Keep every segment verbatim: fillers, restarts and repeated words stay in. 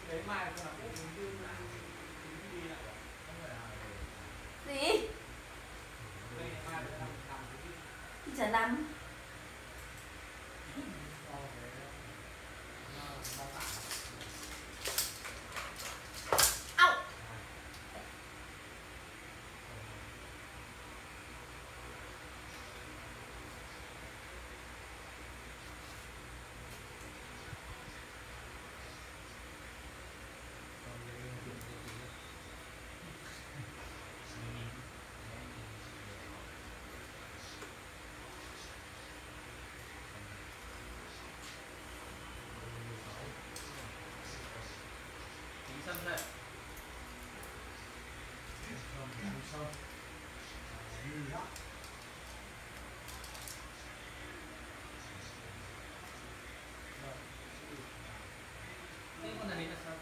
Gì? Thì chả nằm. Au. Sân đây. Cái con này là sao?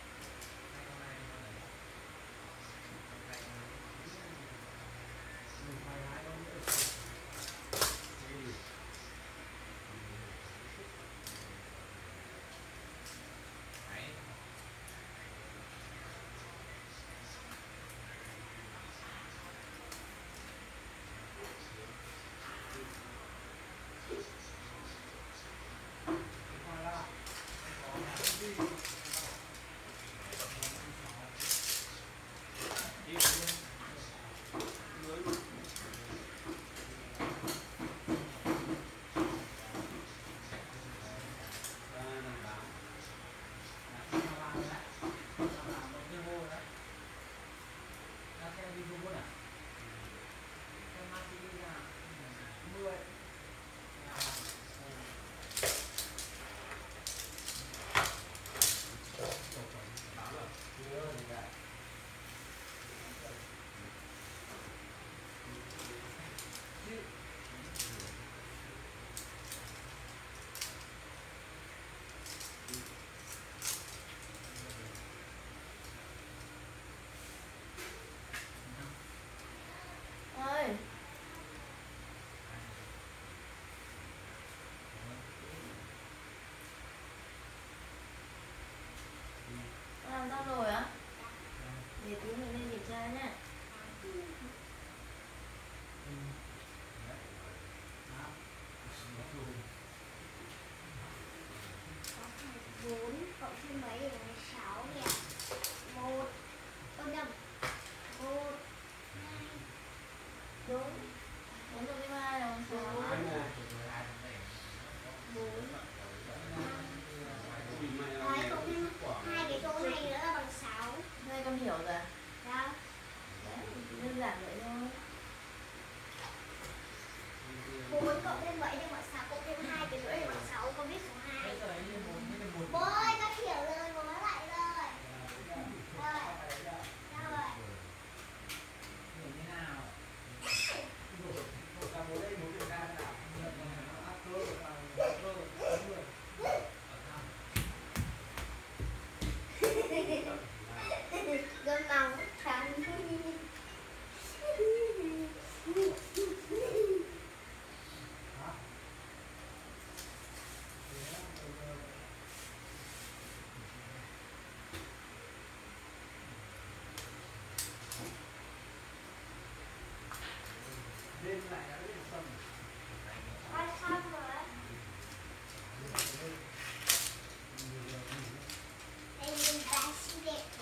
Ơi. Làm sao rồi á? Để tí mình lên kiểm tra nhá. bốn cộng thêm mấy là sáu nhỉ? một ô nhầm một hai Đúng. Bốn cộng thêm hai là sáu. bốn hai cộng thêm hai cái chỗ này nữa là bằng sáu. Đây con hiểu rồi à? Đó. Đấy, đơn giản vậy thôi. bốn cộng thêm bảy nhưng mà sáu cộng thêm hai cái nữa là bằng sáu, con biết số hai. Bố ơi, con hiểu rồi, bố lại rồi. Rồi. Sao rồi? Gương mặt trắng. Con xong rồi. Đây là bác sĩ đẹp.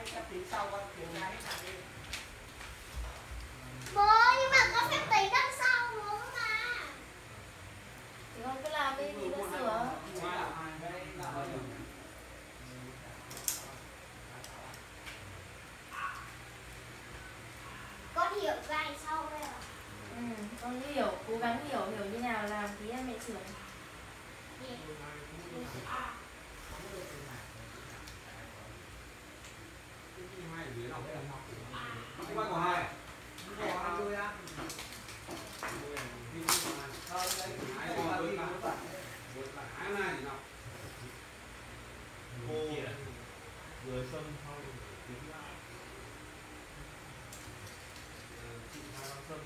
Bố nhưng mà có phép tính đằng sau bố mà. Thì con cứ làm đi thì nó sửa. Con hiểu cái đằng sau đây à? Ừ, con hiểu, cố gắng hiểu, hiểu như nào làm tí em mẹ sửa. Người Xuân thôi tiếng lại chị Hà Văn Xuân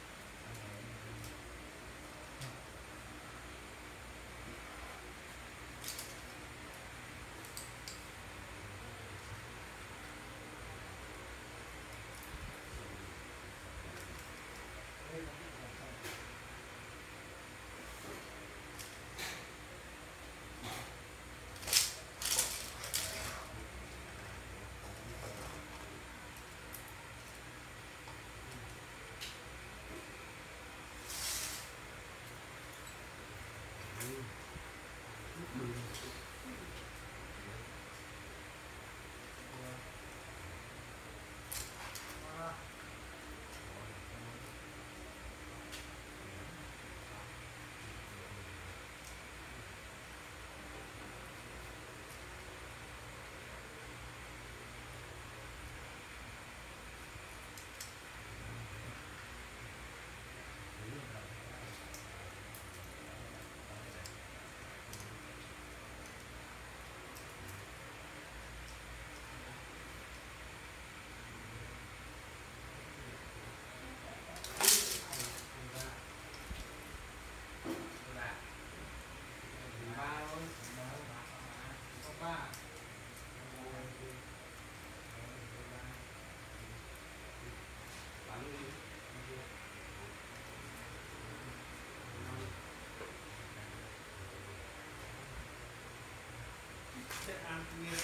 sẽ ăn nghe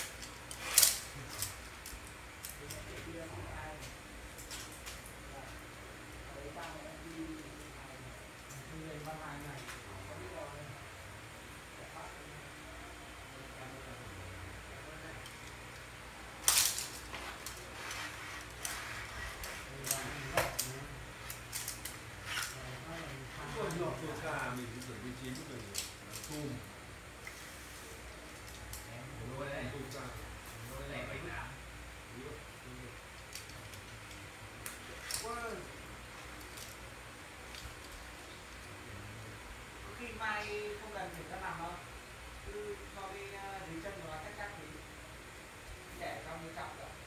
còn nhỏตัวกาmình cũng chuẩn bị chín rồi chùm nuôi đây chùm ra nuôi này mấy tháng khi mai không cần phải cho nằm đâu, cứ cho đi dưới chân của nó chắc chắc thì để trong cái cặp rồi.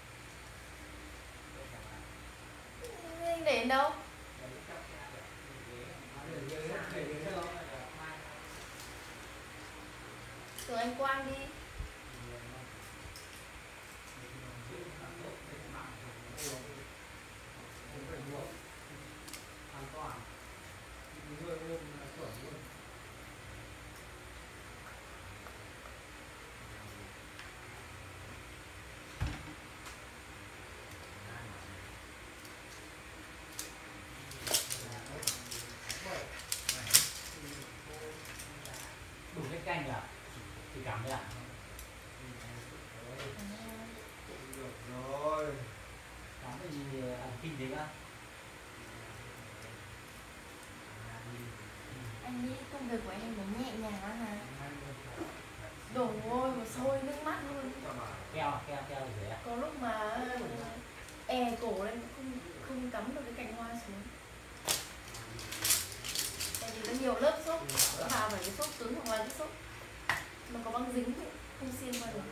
Anh để đến đâu? Để cái cặp kia được. Để dưới để dưới chân nó là mai. Tưởng anh Quang đi. An toàn. Người ôm là chuẩn luôn. Đủ cái canh à? Thì cảm thấy à? được rồi Cảm thấy gì ăn kinh thế á? Anh nghĩ công việc của anh nó nhẹ nhàng lắm hả? Đổ ôi mà sôi nước mắt luôn. Keo, keo, keo gì thế à? Có lúc mà e cổ lên không không cắm được cái cành hoa xuống. Tại vì nó nhiều lớp xốp, vào phải cái xốp cứng hoặc là cái xốp mà có băng dính thì không xiên qua được.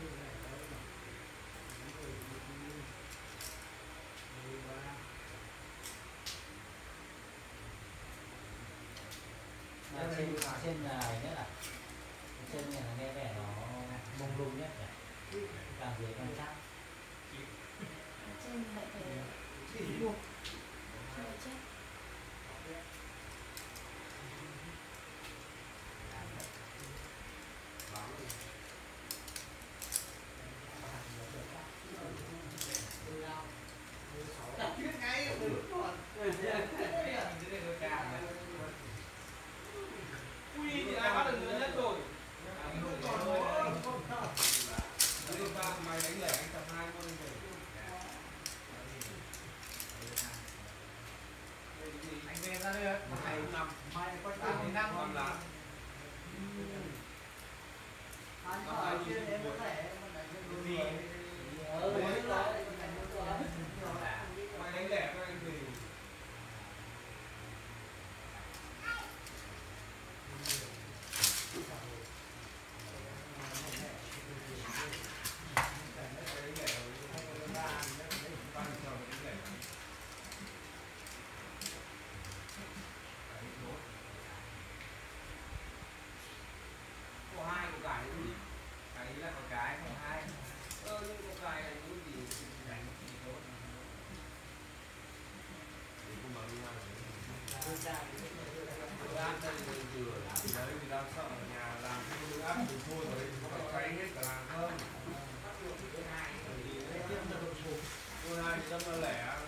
Mà trên trên là nhất là trên này là nghe vẻ nó mông lung nhất nhỉ? Càng dưới càng chắc. Ở trên lại phải buộc cho nó chắc. là người nhất rồi. Liên ba mày đánh lẻ anh tập hai con rồi. Anh về ra đây một ngày năm mai có tám đến năm Năm lá. anh hỏi chưa em có thể vì ờ Đấy đấy là- là Mày đánh lẻ các anh gì? của hai của cải cái gì cái ý là có cái không hai ơ nhưng của cải này cái gì đánh thì tốt Thì cũng bảo đi ăn rồi. làm đây rồi vừa Đấy thì đang sợ ở nhà làm cái nước áp thì thôi rồi có phải cháy hết cả làng không? bắt buộc cái hai Cô hai thì tâm nó lẻ